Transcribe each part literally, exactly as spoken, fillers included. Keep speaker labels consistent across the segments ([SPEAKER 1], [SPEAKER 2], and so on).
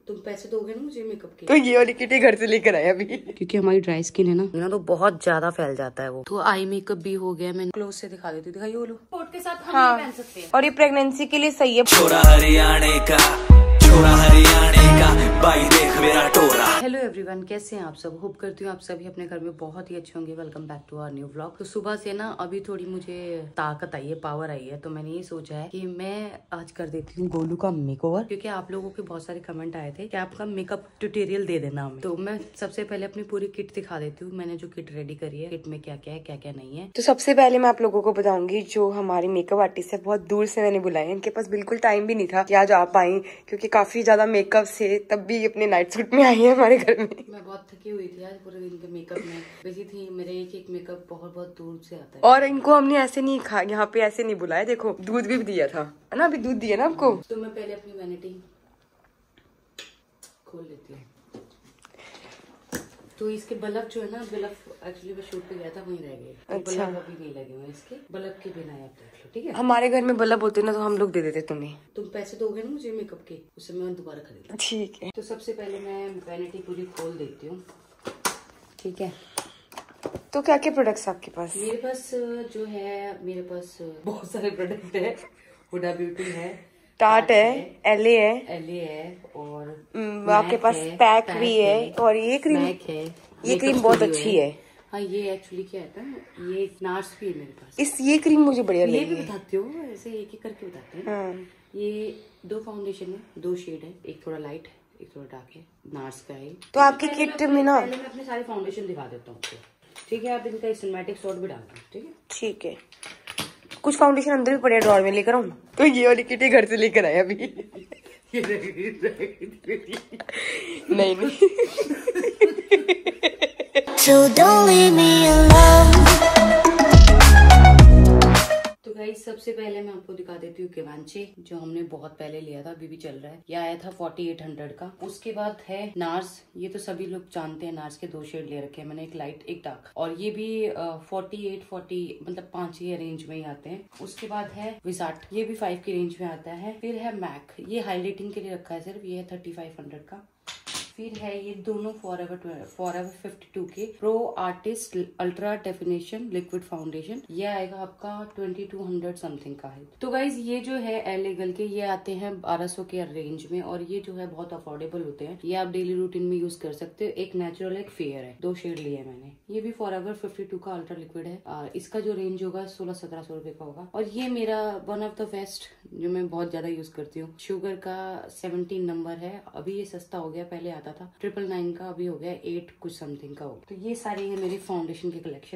[SPEAKER 1] तुम पैसे दोगे ना मुझे मेकअप के?
[SPEAKER 2] तो ये वाली किटी घर से लेकर आए अभी,
[SPEAKER 1] क्योंकि हमारी ड्राई स्किन है ना ना तो बहुत ज्यादा फैल जाता है वो। तो आई मेकअप भी हो गया, मैं क्लोज से दिखा देती हूँ। दिखाइए वो लो, कोट के साथ हम
[SPEAKER 2] हाँ।
[SPEAKER 1] पहन सकते हैं
[SPEAKER 2] और ये प्रेगनेंसी के लिए सही है।
[SPEAKER 3] छोरा हरियाणे का, छोरा हरियाणे का, भाई देख मेरा टोरा।
[SPEAKER 1] हेलो एवरीवन, कैसे हैं आप सब? होप करती हूँ आप सभी अपने घर में बहुत ही अच्छे होंगे। Welcome back to our new vlog. तो सुबह से ना अभी थोड़ी मुझे ताकत आई है, पावर आई है, तो मैंने ये सोचा है कि मैं आज कर देती हूँ गोलू का मेकओवर, क्योंकि आप लोगों के बहुत सारे कमेंट आए थे कि आपका मेकअप ट्यूटोरियल दे देना हमें। तो मैं सबसे पहले अपनी पूरी किट दिखा देती हूँ। मैंने जो किट रेडी करी है, किट में क्या क्या है क्या क्या नहीं है।
[SPEAKER 2] तो सबसे पहले मैं आप लोगों को बताऊंगी, जो हमारी मेकअप आर्टिस्ट है बहुत दूर से मैंने बुलाए। इनके पास बिल्कुल टाइम भी नहीं था कि आज आप आई, क्योंकि काफी ज्यादा मेकअप से तब भी अपने नाइट सूट में आई है हमारे घर में।
[SPEAKER 1] मैं बहुत थकी हुई थी आज, पूरे दिन के मेकअप में बिजी थी। मेरे एक एक मेकअप बहुत बहुत दूर से आता है।
[SPEAKER 2] और इनको हमने ऐसे नहीं खा, यहाँ पे ऐसे नहीं बुलाया। देखो दूध भी दिया था, है ना? अभी दूध दिया ना आपको।
[SPEAKER 1] तो मैं पहले अपनी वैनिटी खोल लेती हूँ। तो इसके बल्ब जो है ना, बल्ब एक्चुअली मैं शूट पे गया था, वहीं रह गए।
[SPEAKER 2] अच्छा।
[SPEAKER 1] बल्ब अभी नहीं लगे हुए इसके, बल्ब के बिना आप देख लो, ठीक है?
[SPEAKER 2] हमारे घर में बल्ब होते ना तो हम लोग दे देते तुम्हें।
[SPEAKER 1] तुम पैसे दोगे ना मुझे मेकअप के, उससे मैं दोबारा खरीद।
[SPEAKER 2] ठीक है।
[SPEAKER 1] तो सबसे पहले मैं वैनिटी पूरी खोल देती हूँ, ठीक है?
[SPEAKER 2] तो क्या क्या प्रोडक्ट्स आपके पास?
[SPEAKER 1] मेरे पास जो है, मेरे पास बहुत सारे प्रोडक्ट है। हुडा ब्यूटी है,
[SPEAKER 2] टाट है, एले है,
[SPEAKER 1] एले है, और
[SPEAKER 2] आपके पास पैक भी है, और ये क्रीम
[SPEAKER 1] है।
[SPEAKER 2] ये क्रीम बहुत अच्छी है।
[SPEAKER 1] हाँ, ये एक्चुअली क्या है ना, ये नार्स भी है मेरे पास।
[SPEAKER 2] इस ये क्रीम मुझे बढ़िया लगी।
[SPEAKER 1] ये भी बताती हूँ, ऐसे एक एक करके बताते हैं।
[SPEAKER 2] हाँ।
[SPEAKER 1] ये दो फाउंडेशन है, दो शेड है, एक थोड़ा लाइट एक थोड़ा डार्क है, नार्स का है।
[SPEAKER 2] तो आपकी किट में ना,
[SPEAKER 1] पहले मैं अपने सारे फाउंडेशन दिखा देता हूँ, ठीक है? आप इनका सिनेमैटिक शॉट भी डालना, ठीक है?
[SPEAKER 2] ठीक है। कुछ फाउंडेशन अंदर भी पड़े ड्रॉर में, लेकर आऊँ? तो ये वाली किटी घर से लेकर आए अभी। नहीं नहीं।
[SPEAKER 4] So don't leave me alone.
[SPEAKER 1] तो गाइस सबसे पहले मैं आपको दिखा देती हूँ केवांचे, जो हमने बहुत पहले लिया था, अभी भी चल रहा है। ये आया था फोर्टी एट हंड्रेड का। उसके बाद है नार्स, ये तो सभी लोग जानते हैं। नार्स के दो शेड ले रखे हैं मैंने, एक लाइट एक डार्क, और ये भी फोर्टी एट फोर्टी मतलब पांच ही रेंज में ही आते हैं। उसके बाद है विजार्ट, ये भी फाइव की रेंज में आता है। फिर है मैक, ये हाईलाइटिंग के लिए रखा है सिर्फ, ये है थर्टी फाइव हंड्रेड का। फिर है ये दोनों फॉरएवर फॉरएवर फिफ्टी टू के pro artist ultra definition liquid foundation, ये आएगा आपका ट्वेंटी टू हंड्रेड समथिंग का है। तो गाइज ये जो है एलेगल के, ये आते हैं बारह सौ के रेंज में, और ये जो है बहुत अफोर्डेबल होते हैं। ये आप डेली रूटीन में यूज कर सकते हो। एक नेचुरल एक फेयर है, दो शेड लिए मैंने। ये भी फॉरएवर फिफ्टी टू का अल्ट्रा लिक्विड है। आ, इसका जो रेंज होगा सोलह सत्रह सौ रुपए का होगा। और ये मेरा वन ऑफ द बेस्ट जो मैं बहुत ज्यादा यूज करती हूँ, शुगर का सेवनटीन नंबर है। अभी ये सस्ता हो गया, पहले आता था ट्रिपल नाइन का, अभी हो गया एट कुछ समथिंग का हो। तो ये सारे है मेरी फाउंडेशन के कलेक्शन।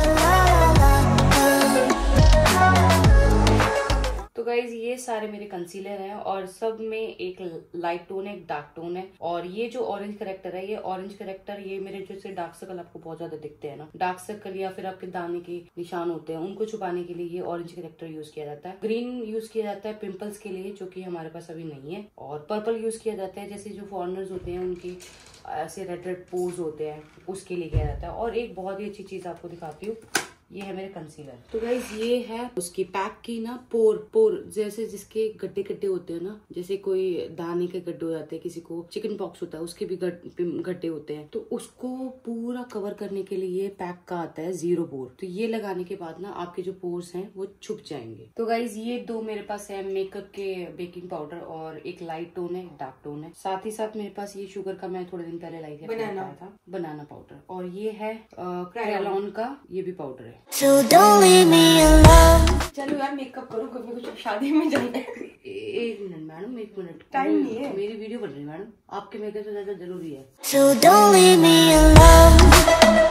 [SPEAKER 1] तो गाइज ये सारे मेरे कंसीलर हैं, और सब में एक लाइट टोन है, एक डार्क टोन है। और ये जो ऑरेंज करेक्टर है, ये ऑरेंज करेक्टर ये मेरे जैसे डार्क सर्कल आपको बहुत ज्यादा दिखते हैं ना, डार्क सर्कल या फिर आपके दाने के निशान होते हैं, उनको छुपाने के लिए ये ऑरेंज करेक्टर यूज किया जाता है। ग्रीन यूज किया जाता है पिंपल्स के लिए, जो कि हमारे पास अभी नहीं है। और पर्पल यूज किया जाता है, जैसे जो फॉरेनर्स होते हैं उनके ऐसे रेड रेड पोज होते हैं, उसके लिए किया जाता है। और एक बहुत ही अच्छी चीज आपको दिखाती हूँ, ये है मेरे कंसीलर। तो गाइज ये है उसकी पैक की ना पोर पोर, जैसे जिसके गड्ढे गड्ढे होते हैं ना, जैसे कोई दाने के गड्ढे हो जाते हैं, किसी को चिकन पॉक्स होता है उसके भी गड्ढे होते हैं, तो उसको पूरा कवर करने के लिए ये पैक का आता है जीरो पोर। तो ये लगाने के बाद ना आपके जो पोर्स हैं वो छुप जाएंगे। तो गाइज ये दो मेरे पास है मेकअप के बेकिंग पाउडर, और एक लाइट टोन है एक डार्क टोन है। साथ ही साथ मेरे पास ये शुगर का मैं थोड़े दिन पहले लाई थी, बनाना था बनाना पाउडर, और ये है क्रेलॉन का ये भी पाउडर है।
[SPEAKER 4] So don't leave me alone.
[SPEAKER 2] चलो यार मेकअप करो, कभी कुछ शादी में जाना है।
[SPEAKER 1] एक मिनट मैडम, एक मिनट,
[SPEAKER 2] टाइम नहीं है,
[SPEAKER 1] मेरी वीडियो बन रही है मैडम, आपके मेकअप से ज्यादा जरूरी है।
[SPEAKER 4] So don't leave me alone.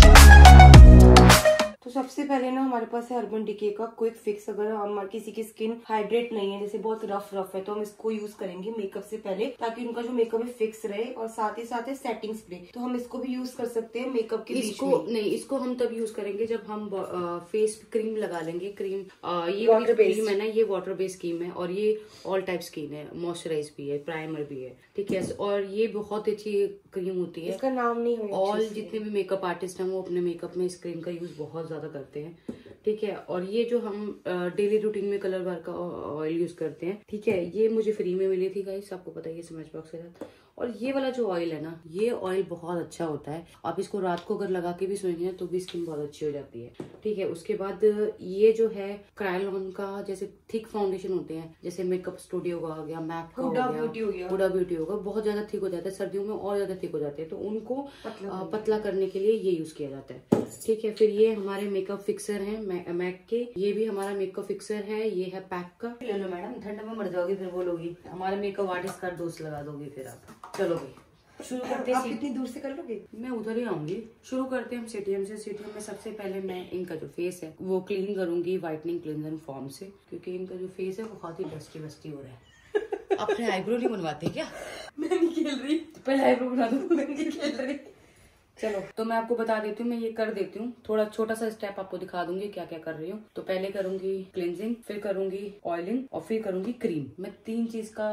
[SPEAKER 2] तो सबसे पहले ना हमारे पास है अर्बन डिके का क्विक फिक्स। अगर हमारे किसी की स्किन हाइड्रेट नहीं है, जैसे बहुत रफ रफ है, तो हम इसको यूज करेंगे मेकअप से पहले, ताकि उनका जो मेकअप है फिक्स रहे। और साथ ही साथ है सेटिंग स्प्रे, तो हम इसको भी यूज कर सकते हैं मेकअप के
[SPEAKER 1] इसको
[SPEAKER 2] बीच में।
[SPEAKER 1] नहीं, इसको हम तब यूज करेंगे जब हम आ, फेस क्रीम लगा लेंगे। क्रीम आ, ये वाटर क्रीम है ना, ये वाटर बेस्ड क्रीम है, और ये ऑल टाइप स्किन है, मॉइस्चराइज भी है, प्राइमर भी है, ठीक है? और ये बहुत अच्छी क्रीम होती है,
[SPEAKER 2] इसका नाम नहीं है।
[SPEAKER 1] ऑल जितने भी मेकअप आर्टिस्ट हैं वो अपने मेकअप में इस क्रीम का यूज बहुत ज्यादा करते हैं। ठीक है। और ये जो हम डेली रूटीन में कलर बार का ऑयल यूज करते हैं, ठीक है, ये मुझे फ्री में मिली थी गाइस, आपको पता है, स्मैश बॉक्स के साथ। और ये वाला जो ऑयल है ना, ये ऑयल बहुत अच्छा होता है। आप इसको रात को अगर लगा के भी सोएंगे ना तो भी स्किन बहुत अच्छी हो जाती है, ठीक है। उसके बाद ये जो है क्रायोलॉन का, जैसे थिक फाउंडेशन होते हैं, जैसे मेकअप स्टूडियो का हो गया, मैक का हो गया, हुडा ब्यूटी होगा, बहुत ज्यादा थिक हो जाता है, सर्दियों में और ज्यादा थिक हो जाते हैं, तो उनको पतला, पतला करने के लिए ये यूज किया जाता है, ठीक है। फिर ये हमारे मेकअप फिक्सर है मैक के, ये भी हमारा मेकअप फिक्सर है, ये है पैक का। ले लो मैडम, ठंड में मर जाओगी फिर बोलोगी हमारे मेकअप आर्टिस्ट का दोस्त लगा दोगी फिर आप। चलो भाई शुरू करते हैं।
[SPEAKER 2] आप कितनी दूर से कर लोगे?
[SPEAKER 1] मैं उधर ही आऊंगी। शुरू करते हैं हम सीटीएम से। सीटीएम में सबसे पहले मैं इनका जो फेस है वो क्लीन करूंगी वाइटनिंग क्लींजर फॉर्म से, क्योंकि इनका जो फेस है वो बहुत ही डस्टी वस्टी हो रहा है। अपने आईब्रो नहीं बनवाते क्या?
[SPEAKER 2] मैं नहीं खेल रही,
[SPEAKER 1] पहले आईब्रो बना दो। मैं नहीं खेल रही। चलो तो मैं आपको बता देती हूँ, मैं ये कर देती हूँ, थोड़ा छोटा सा स्टेप आपको दिखा दूंगी क्या क्या कर रही हूँ। तो पहले करूंगी क्लिनजिंग, फिर करूंगी ऑयलिंग और फिर करूंगी क्रीम। मैं तीन चीज का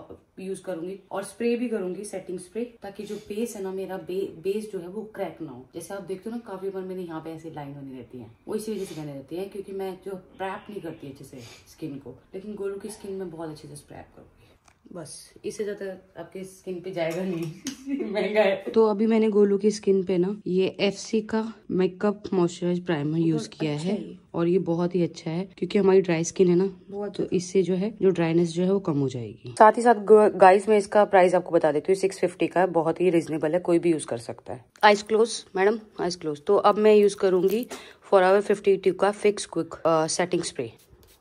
[SPEAKER 1] यूज करूंगी और स्प्रे भी करूंगी, सेटिंग स्प्रे, ताकि जो बेस है ना मेरा बे, बेस जो है वो क्रैक ना हो। जैसे आप देखते हो ना काफी बार मेरे यहाँ पे ऐसी लाइन बनी रहती है, वो इसी वजह से बनी रहती है, क्योंकि मैं जो प्रैप नहीं करती अच्छे से स्किन को, लेकिन गोलू की स्किन में बहुत अच्छे से स्प्रैप करूंगी। बस इससे ज्यादा आपकी स्किन पे जाएगा नहीं। महंगा है। तो अभी मैंने गोलू की स्किन पे ना ये एफसी का मेकअप मॉइस्चराइज प्राइमर यूज किया है, और ये बहुत ही अच्छा है, क्योंकि हमारी ड्राई स्किन है ना, तो इससे जो है जो ड्राइनेस जो है वो कम हो जाएगी। साथ ही साथ गाइस मैं इसका प्राइस आपको बता देती हूँ, सिक्स फिफ्टी का है, बहुत ही रिजनेबल है, कोई भी यूज कर सकता है। Eyes close madam, eyes close. तो अब मैं यूज करूंगी फॉरएवर फिफ्टी टू का फिक्स क्विक सेटिंग स्प्रे।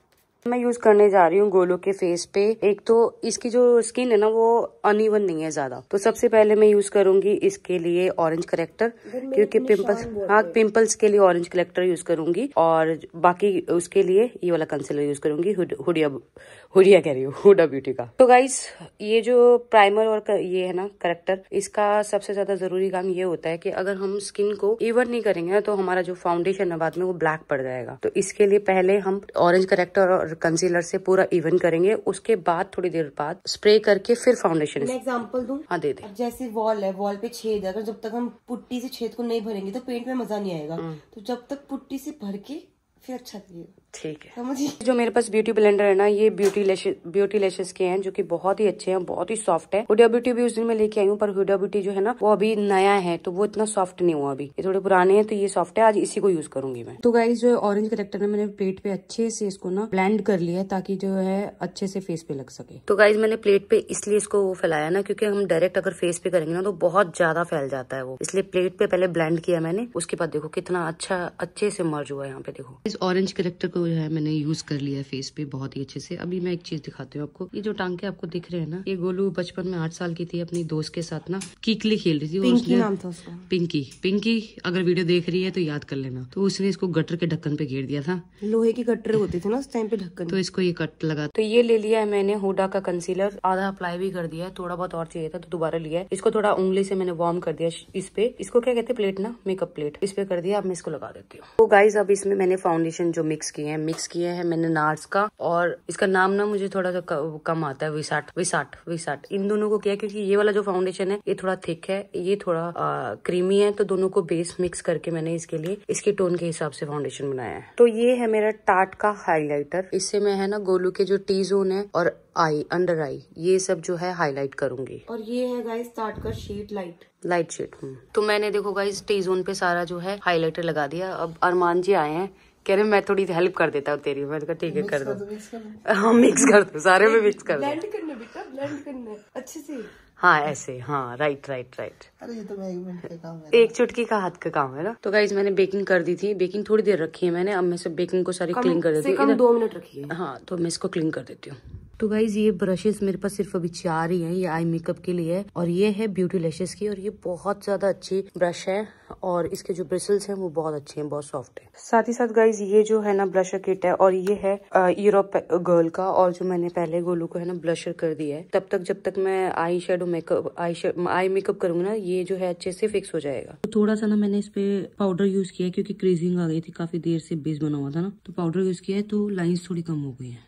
[SPEAKER 1] मैं यूज करने जा रही हूँ गोलू के फेस पे। एक तो इसकी जो स्किन है ना वो अनइवन नहीं है ज्यादा, तो सबसे पहले मैं यूज करूंगी इसके लिए ऑरेंज करेक्टर, क्योंकि पिंपल्स, हाँ पिंपल्स के लिए ऑरेंज करेक्टर यूज करूंगी, और बाकी उसके लिए ये वाला कंसीलर यूज करूंगी, हुडिया हुडिया कह रही हूँ, हुडा ब्यूटी का। तो गाइस ये जो प्राइमर और ये है ना करेक्टर, इसका सबसे ज्यादा जरूरी काम ये होता है कि अगर हम स्किन को इवन नहीं करेंगे ना तो हमारा जो फाउंडेशन है बाद में वो ब्लैक पड़ जाएगा। तो इसके लिए पहले हम ऑरेंज करेक्टर और कंसीलर से पूरा इवन करेंगे, उसके बाद थोड़ी देर बाद स्प्रे करके फिर फाउंडेशन।
[SPEAKER 2] मैं एग्जांपल दूं?
[SPEAKER 1] हाँ दे दे।
[SPEAKER 2] जैसे वॉल है, वॉल पे छेद है, अगर जब तक हम पुट्टी से छेद को नहीं भरेंगे तो पेंट में मजा नहीं आएगा, तो जब तक पुट्टी से भर के फिर अच्छा लगेगा।
[SPEAKER 1] ठीक है,
[SPEAKER 2] समझिए।
[SPEAKER 1] जो मेरे पास ब्यूटी ब्लेंडर है ना, ये ब्यूटी लैशेस ब्यूटी लैशेस के हैं, जो कि बहुत ही अच्छे हैं, बहुत ही सॉफ्ट है। हुडा ब्यूटी भी उस दिन मैं लेके आई हूँ, पर हुडा ब्यूटी जो है ना वो अभी नया है, तो वो इतना सॉफ्ट नहीं हुआ अभी, ये थोड़े पुराने हैं, तो ये सॉफ्ट है, आज इसी को यूज करूंगी मैं। तो गाइस जो ऑरेंज करेक्टर है मैंने प्लेट पे अच्छे से इसको ना ब्लेंड कर लिया है, ताकि जो है अच्छे से फेस पे लग सके। तो गाइस मैंने प्लेट पे इसलिए इसको वो फैलाया ना, क्योंकि हम डायरेक्ट अगर फेस पे करेंगे ना तो बहुत ज्यादा फैल जाता है वो, इसलिए प्लेट पे पहले ब्लेंड किया मैंने, उसके बाद देखो कितना अच्छा अच्छे से मर्ज हुआ है। यहाँ पे देखो इस ऑरेंज करेक्टर को जो है मैंने यूज कर लिया है फेस पे बहुत ही अच्छे से। अभी मैं एक चीज दिखाती हूँ आपको, ये जो टांके आपको दिख रहे हैं ना, ये गोलू बचपन में आठ साल की थी, अपनी दोस्त के साथ ना कीकली खेल रही थी।
[SPEAKER 2] पिंकी नाम था उसका,
[SPEAKER 1] पिंकी। पिंकी अगर वीडियो देख रही है तो याद कर लेना। तो उसने इसको गटर के ढक्कन पे घेर दिया था,
[SPEAKER 2] लोहे की गटर होती थी ना उस टाइम पे ढक्कन,
[SPEAKER 1] तो इसको ये कट लगा। तो ये ले लिया है मैंने हुडा का कंसीलर, आधा अप्लाई भी कर दिया है, थोड़ा बहुत और चाहिए था तो दोबारा लिया है। इसको थोड़ा उंगली से मैंने वार्म कर दिया इस पे, इसको क्या कहते हैं प्लेट ना, मेकअप प्लेट, इस पे कर दिया। अब मैं इसको लगा देती हूँ। तो गाइज अब इसमें मैंने फाउंडेशन जो मिक्स किए हैं मिक्स किए हैं मैंने नार्स का, और इसका नाम ना मुझे थोड़ा सा कम आता है, विसाट विसाट विसाट। इन दोनों को किया क्योंकि ये वाला जो फाउंडेशन है ये थोड़ा थिक है, ये थोड़ा आ, क्रीमी है, तो दोनों को बेस मिक्स करके मैंने इसके लिए इसके टोन के हिसाब से फाउंडेशन बनाया है। तो ये है मेरा टाट का हाईलाइटर, इससे मैं है ना गोलू के जो टी जोन है और आई अंडर आई ये सब जो है हाईलाइट करूंगी।
[SPEAKER 2] और ये है गाइस टाट का शेड लाइट
[SPEAKER 1] लाइट शेड। तो मैंने देखो गाइस टी जोन पे सारा जो है हाईलाइटर लगा दिया। अब अरमान जी आए हैं, कह रहे मैं थोड़ी हेल्प कर देता हूँ तेरी। मैंने कहा ठीक है कर दो, हाँ मिक्स कर दो, सारे में मिक्स कर दो।
[SPEAKER 2] ब्लेंड करना बेटा, ब्लेंड करना अच्छे से,
[SPEAKER 1] हाँ ऐसे, हाँ राइट राइट राइट।
[SPEAKER 5] अरे ये तो मैं एक मिनट का काम है,
[SPEAKER 1] एक चुटकी का हाथ का काम है ना। तो गाइज मैंने बेकिंग कर दी थी, बेकिंग थोड़ी देर रखी है मैंने, अब मैं सब बेकिंग को सारी क्लीन कर देती हूँ।
[SPEAKER 2] दो मिनट रखी है,
[SPEAKER 1] हाँ तो मैं इसको क्लीन कर देती हूँ। तो गाइज ये ब्रशेस मेरे पास सिर्फ अभी चार ही हैं, ये आई मेकअप के लिए है, और ये है ब्यूटी लैशेस की, और ये बहुत ज्यादा अच्छी ब्रश है, और इसके जो ब्रिसल्स हैं वो बहुत अच्छे हैं, बहुत सॉफ्ट है। साथ ही साथ गाइज ये जो है ना ब्लशर किट है, और ये है यूरोप गर्ल का, और जो मैंने पहले गोलू को है ना ब्लशर कर दिया है। तब तक जब तक मैं eye shadow makeup eye eye makeup करूंगी ना, ये जो है अच्छे से फिक्स हो जाएगा। तो थोड़ा सा ना मैंने इस पे पाउडर यूज किया, क्योंकि क्रीजिंग आ गई थी, काफी देर से बेस बना हुआ था ना, तो पाउडर यूज किया है, तो लाइन्स थोड़ी कम हो गई है।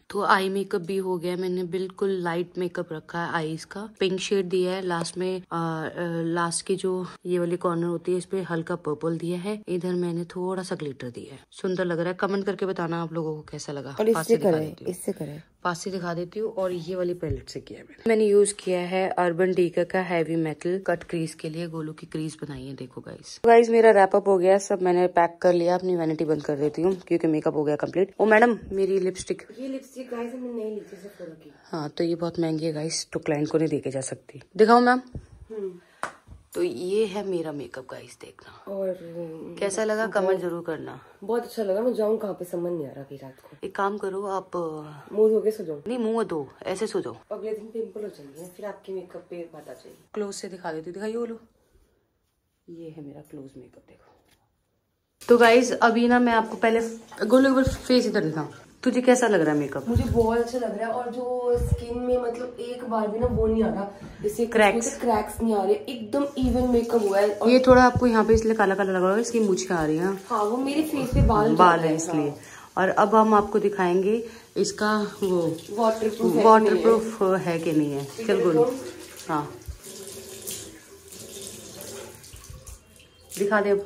[SPEAKER 1] तो आई मेकअप भी हो गया, मैंने बिल्कुल लाइट मेकअप रखा है। आईज का पिंक शेड दिया है, लास्ट में आ, आ, लास्ट की जो ये वाली कॉर्नर होती है इस पे हल्का पर्पल दिया है, इधर मैंने थोड़ा सा ग्लिटर दिया है। सुंदर लग रहा है, कमेंट करके बताना आप लोगों को कैसा लगा।
[SPEAKER 2] और इससे करें, इससे करें
[SPEAKER 1] पास से दिखा देती हूँ। और ये वाली पैलेट से किया है मैंने मैंने यूज किया है अर्बन डीकर का हैवी मेटल कट क्रीज के लिए, गोलू की क्रीज बनाई है। देखो गाइस, गाइस मेरा रैप अप हो गया, सब मैंने पैक कर लिया। अपनी वैनिटी बंद कर देती हूँ क्योंकि मेकअप हो गया कंप्लीट। ओ मैडम मेरी लिपस्टिक,
[SPEAKER 2] ये लिपस्टिक गाइस हमने नहीं ली थी सेफोरा की।
[SPEAKER 1] हाँ तो ये बहुत महंगी है गाइस, तो क्लाइंट को नहीं देके जा सकती। दिखाओ मैम। तो ये है मेरा मेकअप गाइस, देखना।
[SPEAKER 2] और
[SPEAKER 1] कैसा लगा कमेंट जरूर करना।
[SPEAKER 2] बहुत अच्छा लगा। मैं जाऊँ कहाँ पे समझ नहीं आ रहा अभी रात को।
[SPEAKER 1] एक काम करो आप,
[SPEAKER 2] मुंह धो के सो जाऊँ?
[SPEAKER 1] नहीं मुंह धो, ऐसे सो जाओ।
[SPEAKER 2] अगले दिन पिंपल हो जाएंगे, फिर आपके मेकअप पे बात आ जाएगी।
[SPEAKER 1] क्लोज से दिखा देती हूँ, दिखाइए बोलो। ये है मेरा क्लोज मेकअप, देखो। तो गाइज अभी ना मैं आपको पहले गोलू एक फेस इधर दिखाऊं। तुझे कैसा लग रहा है मेकअप?
[SPEAKER 2] मुझे बहुत अच्छा लग रहा है। और जो स्किन में मतलब एक बार भी ना वो नहीं आ रहा, जैसे
[SPEAKER 1] क्रैक्स
[SPEAKER 2] क्रैक्स नहीं आ रहे, एकदम इवन मेकअप हुआ है। और
[SPEAKER 1] ये थोड़ा आपको यहाँ पे इसलिए काला काला लग रहा है, इसकी मुझे आ रही है।
[SPEAKER 2] हाँ वो मेरे फेस पे बाल
[SPEAKER 1] बाल है इसलिए। और अब हम आपको दिखाएंगे इसका वो
[SPEAKER 2] वाटर प्रूफ
[SPEAKER 1] वाटर प्रूफ है कि नहीं है। चल गोलू, हाँ दिखा दे अब।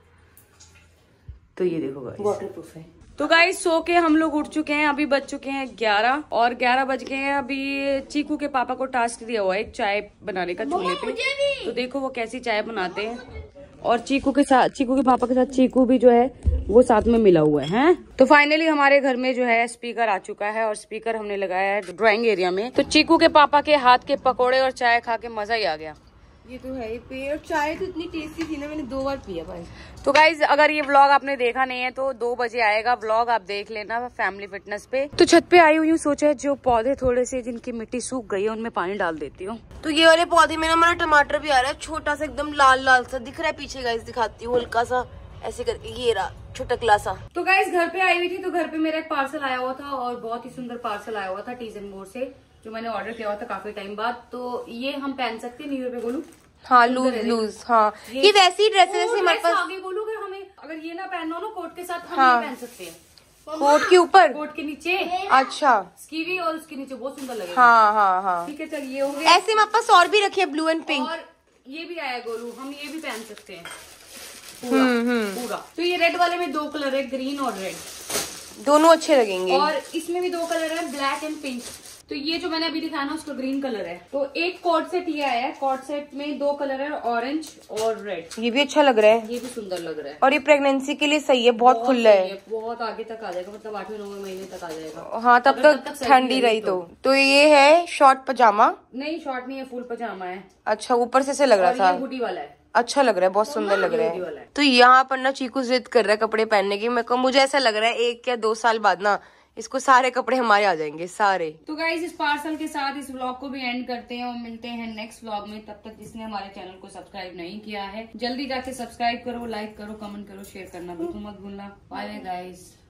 [SPEAKER 1] तो ये देखो गाइस,
[SPEAKER 2] वाटर प्रूफ है।
[SPEAKER 1] तो गाइस सो के हम लोग उठ चुके हैं, अभी बज चुके हैं ग्यारह और ग्यारह बज गए हैं। अभी चीकू के पापा को टास्क दिया हुआ है एक चाय बनाने का चूल्हे पे, तो देखो वो कैसी चाय बनाते हैं। और चीकू के साथ, चीकू के पापा के साथ चीकू भी जो है वो साथ में मिला हुआ है, है? तो फाइनली हमारे घर में जो है स्पीकर आ चुका है और स्पीकर हमने लगाया है ड्राइंग एरिया में। तो चीकू के पापा के हाथ के पकौड़े और चाय खा के मजा ही आ गया।
[SPEAKER 2] ये तो है ही पे, और चाय तो इतनी टेस्टी थी ना, मैंने दो बार पिया भाई।
[SPEAKER 1] तो गाइज अगर ये व्लॉग आपने देखा नहीं है तो दो बजे आएगा व्लॉग, आप देख लेना फैमिली फिटनेस पे। तो छत पे आई हुई हूँ, सोचा जो पौधे थोड़े से जिनकी मिट्टी सूख गई है उनमें पानी डाल देती हूँ।
[SPEAKER 2] तो ये वाले पौधे में ना हमारा टमाटर भी आ रहा है, छोटा सा एकदम लाल लाल सा दिख रहा है पीछे। गाइस दिखाती हूँ हल्का सा ऐसे करके, ये रहा छुटकला सा।
[SPEAKER 1] तो गाइज घर पे आई हुई थी, तो घर पे मेरा एक पार्सल आया हुआ था और बहुत ही सुंदर पार्सल आया हुआ था टीजन मोर से, जो मैंने ऑर्डर किया हुआ था काफी टाइम बाद। तो ये हम पहन सकते हैं न्यू ईयर पे बोलूं?
[SPEAKER 2] हाँ लूज लूज, हाँ ये वैसी ड्रेसेस जैसे हमारे पास
[SPEAKER 1] आगे बोलूं, अगर हमें अगर ये ना पहनना हो ना कोट के साथ, हम
[SPEAKER 2] हाँ।
[SPEAKER 1] ये पहन सकते हैं
[SPEAKER 2] कोट के ऊपर,
[SPEAKER 1] कोट के नीचे।
[SPEAKER 2] अच्छा
[SPEAKER 1] स्कीवी और उसके नीचे बहुत सुंदर लगेगा।
[SPEAKER 2] हाँ हाँ हाँ
[SPEAKER 1] ठीक है, चल ये हो गया।
[SPEAKER 2] ऐसे हमारे पास और भी रखे ब्लू एंड पिंक,
[SPEAKER 1] और ये भी आया गोलू, हम ये भी पहन सकते हैं पूरा पूरा। तो ये रेड वाले में दो कलर है, ग्रीन और रेड,
[SPEAKER 2] दोनों अच्छे लगेंगे।
[SPEAKER 1] और इसमें भी दो कलर है, ब्लैक एंड पिंक। तो ये जो मैंने अभी दिखाया ना उसका ग्रीन कलर है। तो एक कॉर्ड सेट ये आया है, कॉर्ड सेट में दो कलर है, ऑरेंज और रेड।
[SPEAKER 2] ये भी अच्छा लग रहा है,
[SPEAKER 1] ये भी सुंदर लग रहा है।
[SPEAKER 2] और ये प्रेगनेंसी के लिए सही है, बहुत खुला
[SPEAKER 1] सही
[SPEAKER 2] है,
[SPEAKER 1] बहुत आगे तक आ जाएगा, मतलब आठवें नौवें महीने तक आ जाएगा।
[SPEAKER 2] हाँ तब
[SPEAKER 1] अगर
[SPEAKER 2] तक
[SPEAKER 1] सर्दी
[SPEAKER 2] ठंडी रही तो। तो ये है शॉर्ट पजामा,
[SPEAKER 1] नहीं शॉर्ट नहीं है, फुल पजामा है।
[SPEAKER 2] अच्छा ऊपर से से लग रहा
[SPEAKER 1] और
[SPEAKER 2] था,
[SPEAKER 1] ये हुडी वाला है,
[SPEAKER 2] अच्छा लग रहा है, बहुत सुंदर लग रहा
[SPEAKER 1] हुडी वाला
[SPEAKER 2] है।
[SPEAKER 1] है।
[SPEAKER 2] तो यहाँ पर ना चीकू जिद कर रहा है कपड़े पहनने की। मैं कहूँ मुझे ऐसा लग रहा है एक या दो साल बाद ना इसको सारे कपड़े हमारे आ जाएंगे सारे।
[SPEAKER 1] तो गाइज इस पार्सल के साथ इस व्लॉग को भी एंड करते हैं और मिलते हैं नेक्स्ट व्लॉग में। तब तक जिसने हमारे चैनल को सब्सक्राइब नहीं किया है जल्दी जाके सब्सक्राइब करो, लाइक करो, कमेंट करो, शेयर करना बिल्कुल मत भूलना। Bye bye guys.